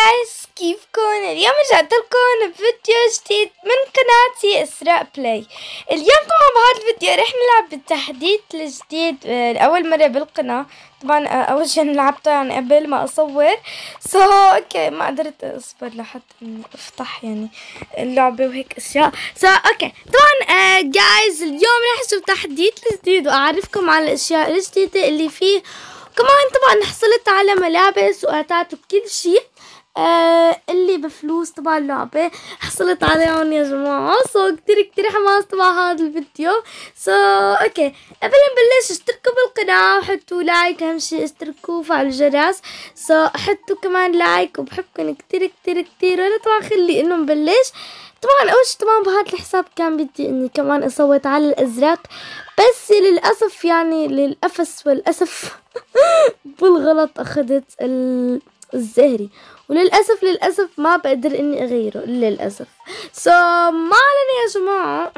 جايز، كيفكن؟ اليوم رجعت لكم بفيديو جديد من قناتي إسراء بلاي. اليوم طبعا بهذا الفيديو رح نلعب بالتحديث الجديد لأول مرة بالقناة. طبعا أول شي لعبته يعني قبل ما أصور اوكي ما قدرت أصبر لحتى أفتح يعني اللعبة وهيك أشياء. اوكي طبعا جايز اليوم رح نشوف تحديث الجديد وأعرفكم على الأشياء الجديدة اللي فيه. كمان طبعا حصلت على ملابس وقطعت وكل شي اللي بفلوس طبعا اللعبة حصلت عليهم يا جماعة. كتير حماس طبعا هذا الفيديو. اوكي قبل ما نبلش اشتركوا بالقناة وحطوا لايك، اهم شي اشتركوا وفعلوا الجرس. حطوا كمان لايك وبحبكم كتير وانا طبعا خلي انه نبلش. طبعا اول شي طبعا بهذا الحساب كان بدي اني كمان اصوت على الازرق، بس للأسف يعني للأفس والأسف بالغلط أخذت الزهري، وللأسف ما بقدر إني أغيره للأسف. ما علينا يا جماعة.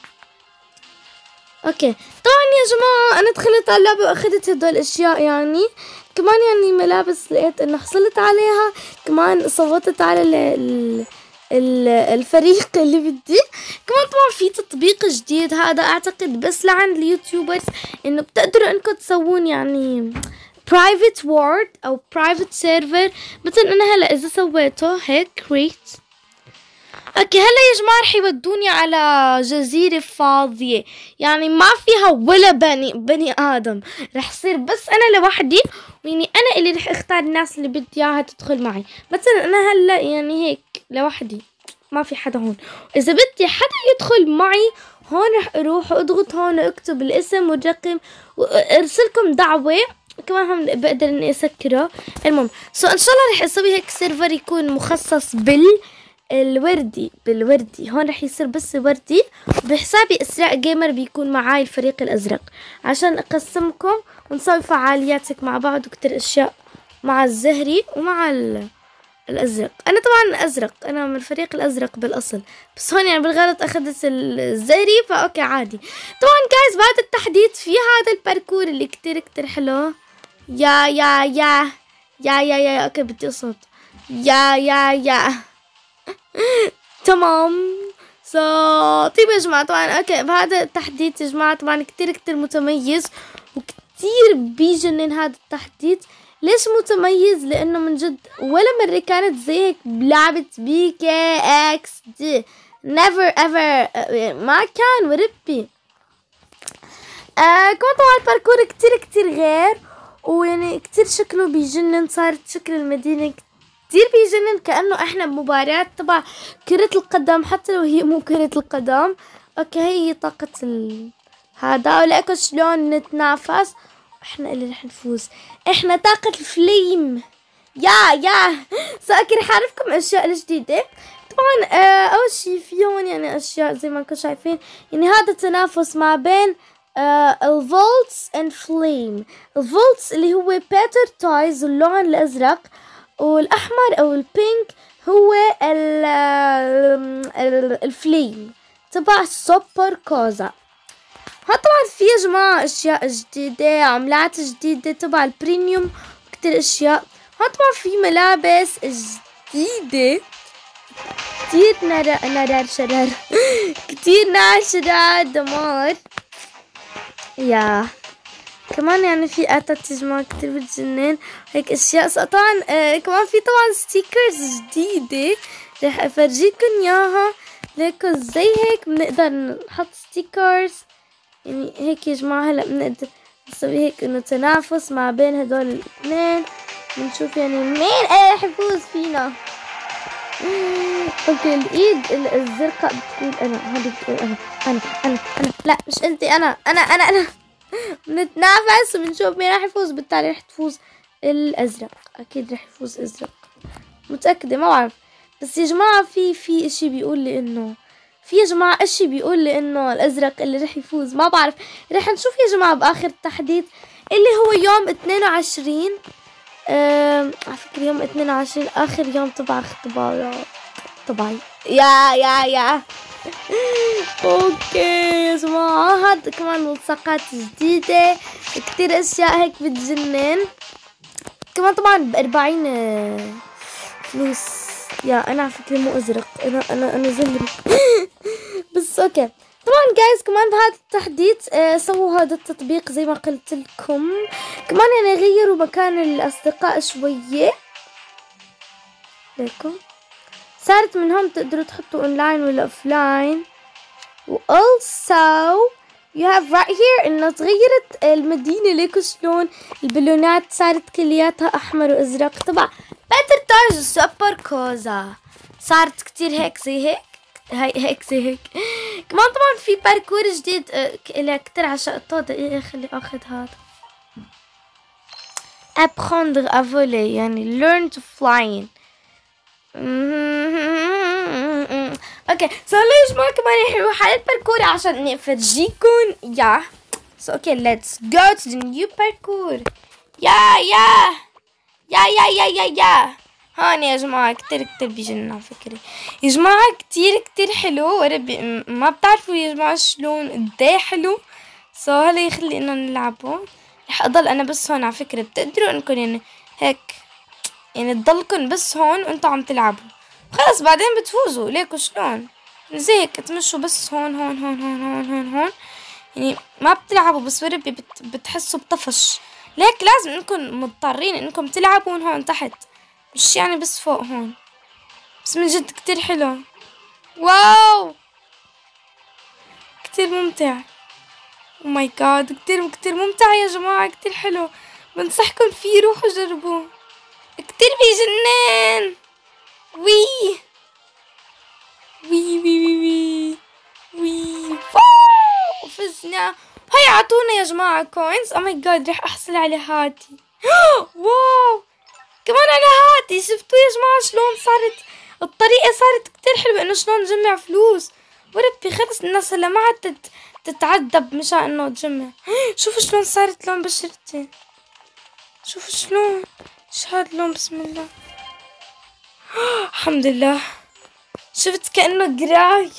أوكي طبعا يا جماعة أنا دخلت على اللعبة وأخذت هدول الأشياء، يعني كمان يعني ملابس لقيت إنه حصلت عليها، كمان صوتت على الفريق اللي بدي. كمان طبعا في تطبيق جديد هذا اعتقد بس لعند اليوتيوبرز، انه بتقدروا انكم تسوون يعني private world او private server. مثلا انا هلا اذا سويته هيك create، اوكي هلا يا جماعة رح يودوني على جزيرة فاضية يعني ما فيها ولا بني ادم، رح صير بس انا لوحدي، يعني انا اللي رح اختار الناس اللي بدي اياها تدخل معي. مثلا انا هلا يعني هيك لوحدي ما في حدا هون، اذا بدي حدا يدخل معي هون رح اروح واضغط هون واكتب الاسم والرقم وارسلكم دعوة. كمان هم بقدر اني اسكره. المهم ان شاء الله رح اسوي هيك سيرفر يكون مخصص بالوردي. هون رح يصير بس وردي، بحسابي اسراء جيمر بيكون معاي الفريق الازرق عشان اقسمكم ونسوي فعاليات هيك مع بعض وكتير اشياء مع الزهري ومع الازرق. انا طبعا ازرق، انا من الفريق الازرق بالاصل، بس هون يعني بالغلط اخذت الزهري فاوكي عادي. طبعا جايز بعد التحديث في هذا الباركور اللي كتير حلو. يا اوكي بدي اصوت يا تمام. طيب يا جماعة طبعا اوكي بهذا التحديث يا جماعة طبعا كتير متميز وكتير بيجنن هذا التحديث. ليش متميز؟ لانه من جد ولا مرة كانت زي هيك بلعبة بيكي اكس دي، never ever ما كان وربي. كمان طبعا الباركور كتير غير، ويعني كتير شكله بيجنن، صارت شكل المدينة كتير بيجنن كأنه احنا بمباريات تبع كرة القدم حتى لو هي مو كرة القدم. اوكي هي طاقة هذا ولقوا شلون نتنافس، احنا اللي رح نفوز، احنا طاقة الفليم يا اوكي رح اعرفكم اشياء الجديدة. طبعا اول شي في هون يعني اشياء زي ما انكم شايفين، يعني هذا تنافس ما بين الفولتس اند فليم. الفولتس اللي هو بيتر تويز اللون الازرق، والاحمر او البينك هو الفليم تبع سوبر كوزا. طبعا في يا جماعة اشياء جديدة، عملات جديدة تبع البريميوم كتير اشياء. طبعا في ملابس جديدة كتير شرار كتير نار شرار دمار كمان يعني في قطعة يا جماعة كتير بتجنن هيك اشياء. طبعا كمان في طبعا ستيكرز جديدة رح افرجيكم اياها ليكو زي هيك بنقدر نحط ستيكرز يعني هيك يا جماعة. هلا بنقدر نسوي هيك انه تنافس ما بين هدول الاثنين، بنشوف يعني مين رح يفوز فينا. اوكي الايد الزرقاء بتقول انا، هذه بتقول انا لا مش انتي، انا بنتنافس وبنشوف مين راح يفوز، بالتالي راح تفوز الازرق، اكيد راح يفوز ازرق متأكدة ما بعرف. بس يا جماعة في اشي بيقول لي انه يا جماعة اشي بيقول لي انه الازرق اللي راح يفوز، ما بعرف راح نشوف يا جماعة باخر التحديث اللي هو يوم 22 على فكرة يوم 22 اخر يوم تبع اختبارات طبعي يا اوكي يا جماعة هاد كمان ملصقات جديدة كتير اشياء هيك بتجنن. كمان طبعا ب40 فلوس. يا انا على فكرة مو ازرق، انا زهري. بس اوكي. طبعا جايز كمان بهذا التحديث سووا هذا التطبيق زي ما قلت لكم، كمان يعني غيروا مكان الاصدقاء شوية ليكم، صارت من هون تقدروا تحطوا اونلاين ولا اوفلاين. و also you have right here انه تغيرت المدينة. ليكوا شلون البالونات صارت كلياتها احمر وازرق. طبعا باتر تويز سوبر كوزا صارت كتير هيك زي هيك، هيك زي هيك. كمان طبعا في باركور جديد اللي كتير عشقته. دقيقة خلي اخذ هذا apprendre à voler يعني learn to flying. اوكي سو ليش ما كمان نروح على الباركور عشان نفرجيكم يا. سو اوكي let's go to the new parkour. يا هون يا جماعة كتير بيجنن على فكرة يا جماعة، كتير حلو وربي ما بتعرفوا يا جماعة شلون قديه حلو. سو هلا يخلي انه نلعبه. رح اضل انا بس هون على فكرة، بتقدروا انكم يعني هيك يعني تضلكن بس هون وانتوا عم تلعبوا، خلص بعدين بتفوزوا. ليكوا شلون زي هيك تمشوا بس هون هون هون هون هون هون هون، يعني ما بتلعبوا بس وربي بتحسوا بطفش. ليك لازم انكم مضطرين انكم تلعبوا هون تحت، مش يعني بس فوق هون. بس من جد كتير حلو، واو كتير ممتع. او ماي جاد كتير ممتع يا جماعة، كتير حلو. بنصحكم فيه، روحوا جربوه كتير بيجنن. وي فزنا. هاي عطونا يا جماعة كوينز. او ماي جاد رح احصل على هاتي. واو كمان على هاتي. شفتوا يا جماعة شلون صارت الطريقة صارت كتير حلوة انه شلون نجمع فلوس. وربي خلص الناس هلا ما عاد تتعذب مشان انه تجمع. شوفوا شلون صارت لون بشرتي، شوفوا شلون هاد اللون. بسم الله الحمد لله. شفت كأنه قراي.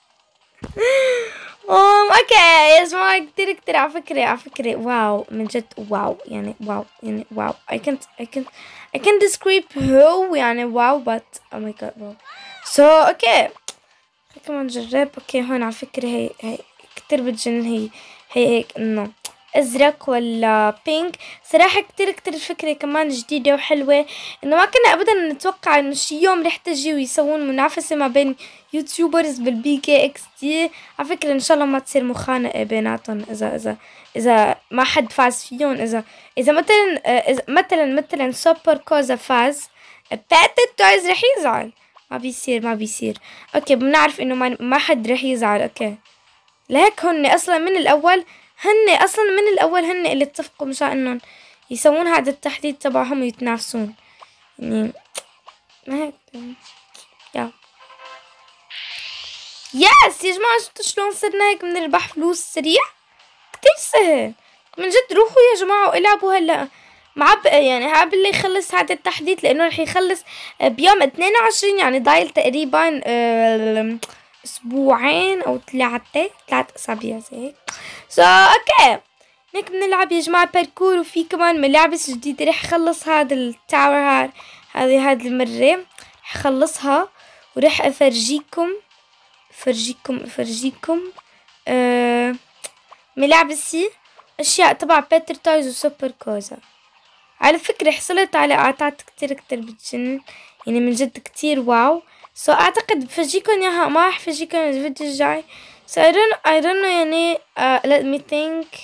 اوكي يا جماعة كتير على فكرة واو من جد واو يعني واو I can't describe who يعني واو but oh my god واو. so اوكي كمان نجرب. اوكي هون على فكرة هي كتير بتجنن. هي هيك انه ازرق ولا بينك. صراحة كتير الفكرة كمان جديدة وحلوة، انه ما كنا ابدا نتوقع انه شي يوم رح تجي ويسوون منافسة ما بين يوتيوبرز بالبي كي اكس دي. على فكرة ان شاء الله ما تصير مخانقة بيناتهم اذا ما حد فاز فيهم. اذا مثلا سوبر كوزا فاز، باتر تويز رح يزعل. ما بيصير. اوكي بنعرف انه ما حد رح يزعل. اوكي لهيك هن اصلا من الاول هن اللي اتفقوا مشان انهم يسوون هذا التحديث تبعهم ويتنافسون يعني هيك. يس يا جماعة شفتوا شلون صرنا هيك بنربح فلوس سريع. كتير سهل من جد. روحوا يا جماعة والعبوا هلا يعني هاب اللي يخلص هذا التحديث، لانه رح يخلص بيوم 22 يعني ضايل تقريبا اسبوعين او 3 اسابيع زي هيك. اوكي هيك بنلعب يا جماعة باركور. وفي كمان ملابس جديدة رح اخلص هذا التاور هذه المرة رح اخلصها ورح افرجيكم ملابسي اشياء تبع باتر تويز وسوبر كوزا. على فكرة حصلت على اعطات كتير بتجنن يعني من جد كتير واو. اعتقد بفرجيكم اياها، ما راح افرجيكم الفيديو الجاي. I don't know يعني let me think.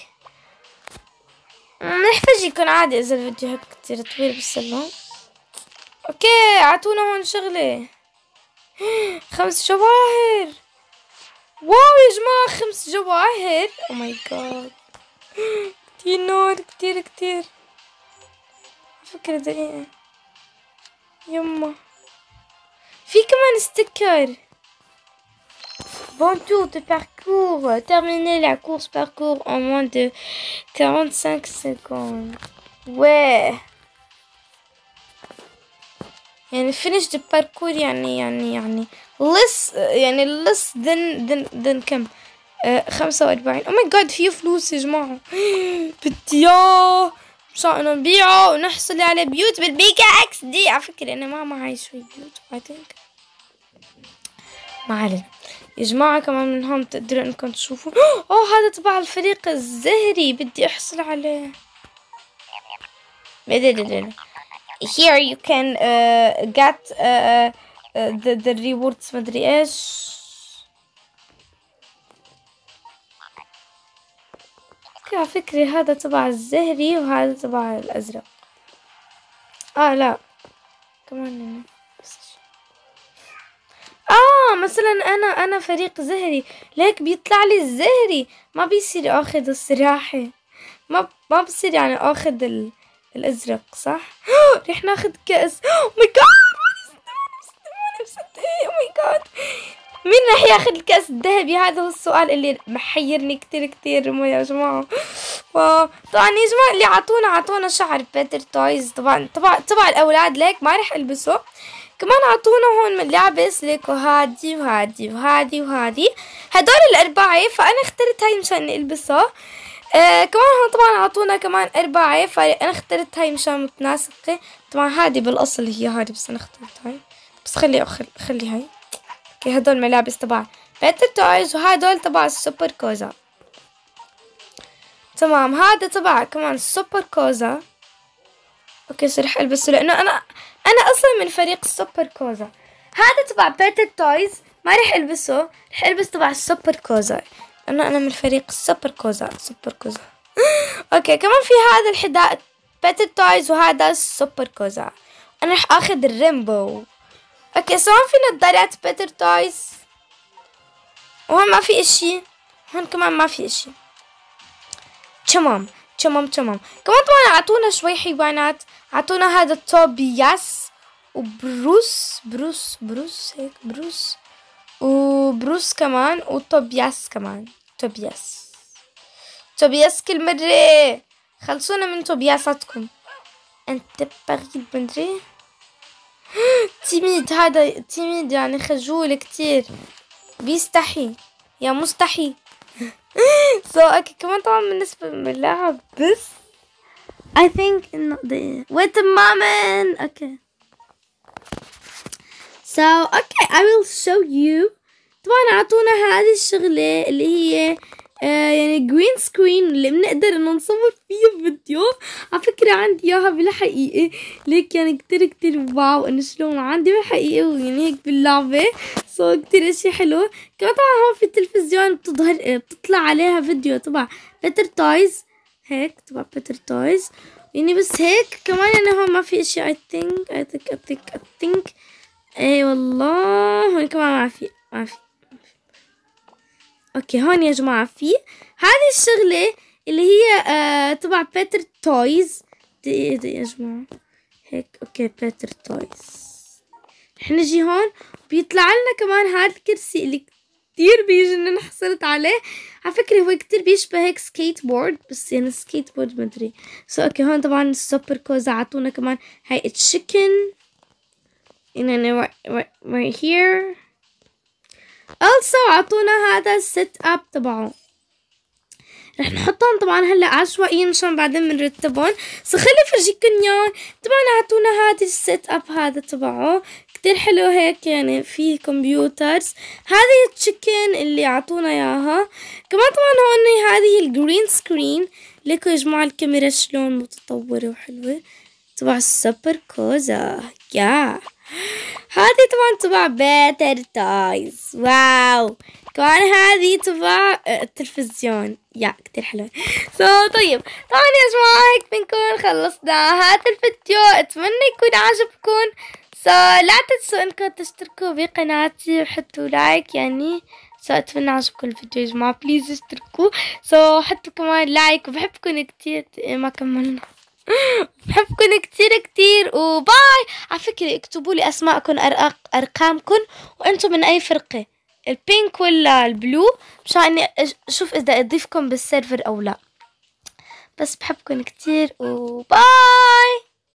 رح افرجيكم عادي اذا الفيديو هيك كتير طويل. بس اوكي اعطونا هون شغلة 5 جواهر. واو يا جماعة 5 جواهر. او ماي جاد كتير نور كتير. فكرة دقيقة يما في كمان ستيكر. Bon tour de parcours. Terminer la course parcours en moins de 45 secondes. Ouais. يعني finish the parcours يعني less than كم 45. Oh my god في فلوس يا جماعة. بدي مشان نبيعه ونحصل على بيوت بالبيكاكس دي. على فكرة انا ما معي شوي بيوت I think. ما علينا يا جماعة، كمان من هون بتقدروا انكم تشوفوا. هذا تبع الفريق الزهري، بدي احصل عليه. Here you can get the rewards مدري ايش. على فكرة هذا تبع الزهري وهذا تبع الازرق. لا كمان مثلا انا فريق زهري، ليك بيطلع لي الزهري، ما بيصير اخذ الصراحة، ما بصير يعني اخذ الازرق صح. رح ناخذ كأس. او ماي جاد مين رح ياخذ الكأس الذهبي؟ هذا هو السؤال اللي محيرني كتير يا جماعة. طبعا يا جماعة اللي عطونا شعر بيتر تويز طبعا تبع الاولاد، ليك ما رح البسه. كمان عطونا هون من لعبس ليكو هادي وهادي هدول الأربعة، فأنا اخترت هاي مشان البسها. كمان هون طبعا عطونا كمان 4، فأنا اخترت هاي مشان متناسقة. طبعا هادي بالأصل هي هادي، بس أنا اخترت هاي. بس خلي هاي. اوكي هدول ملابس تبع بيتر تويز، وهدول تبع السوبر كوزا. تمام هذا تبع كمان السوبر كوزا. اوكي رح البسه لانه انا اصلا من فريق السوبر كوزا. هذا تبع بيتر تويز ما رح البسه، رح البس تبع السوبر كوزا لانه انا من فريق السوبر كوزا. اوكي كمان في هذا الحذاء بيتر تويز وهذا السوبر كوزا. انا رح اخذ الريمبو. اوكي هون في نظارات بيتر تويز، وهون ما في اشي، هون كمان ما في اشي. تمام كمان طبعا عطونا شوي حيوانات. عطونا هذا توبياس وبروس هيك وبروس كمان، وتوبياس كمان. توبياس كل مرة خلصونا من توبياساتكم. انت بغيت مدري تيميد، هذا تيميد يعني خجول كتير، بيستحي يا مستحي. اوكي كمان طبعا بالنسبة للعب بس I think wait a moment. Okay. So okay I will show you. طبعا عطونا هذه الشغلة اللي هي يعني جرين سكرين اللي بنقدر انه نصور فيه فيديو. على فكرة عندي اياها بالحقيقة، ليك يعني كتير واو انه شلون عندي بالحقيقة ويعني هيك باللعبة. كتير اشي حلو. كمان طبعا هون في التلفزيون بتطلع عليها فيديو تبع بيتر تويز، هيك تبع بيتر تويز يعني. بس هيك كمان انا هون ما في اشي I think اي والله هون كمان ما في. اوكي هون يا جماعة في هذه الشغلة اللي هي تبع بيتر تويز دي يا جماعة هيك. اوكي بيتر تويز رح نجي هون بيطلع لنا كمان هذا الكرسي اللي كتير بيجنن، حصلت عليه. على فكرة هو كتير بيشبه هيك سكيت بورد، بس يعني سكيت بورد مدري. اوكي هون طبعا السوبر كوزا عطونا كمان هاي التشيكن يعني right here. also عطونا هذا السيت اب تبعه، رح نحطهم طبعا هلا عشوائيا مشان بعدين بنرتبهم. خلي فرجيكم اياهم. طبعا عطونا هذا السيت اب هذا تبعه كتير حلو هيك يعني فيه كمبيوترز. هذه التشيكن اللي عطونا اياها كمان. طبعا هون هذه الجرين سكرين. ليكوا يا جماعة الكاميرا شلون متطورة وحلوة تبع السوبر كوزا. هذه طبعا تبع بيتر تويز. واو كمان هذه تبع التلفزيون كتير حلوة. طيب طبعا يا جماعة هيك بنكون خلصنا هذا الفيديو. اتمنى يكون عجبكم. لا تنسوا انكم تشتركوا بقناتي وحطوا لايك يعني. اتمنى عجبكم الفيديو يا جماعة، بليز اشتركوا. حطوا كمان لايك، وبحبكم كتير. ما كملنا. بحبكم كتير وباي. على فكرة اكتبوا لي اسماءكم ارقامكم وانتم من اي فرقة، البينك ولا البلو، مشان اني اشوف اذا اضيفكم بالسيرفر او لا. بس بحبكم كتير وباي.